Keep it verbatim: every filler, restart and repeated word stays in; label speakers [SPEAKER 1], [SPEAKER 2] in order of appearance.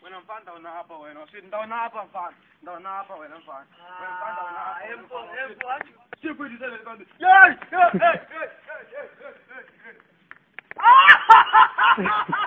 [SPEAKER 1] Walang fan, daw na apa, bueno. Sin daw na apa, fan. Daw na apa, walang fan. Walang fan, daw na apa.
[SPEAKER 2] Empo, empo,
[SPEAKER 1] Siya pwede sa lang. Yes! Yes! Yes! Yes! Yes! Yes!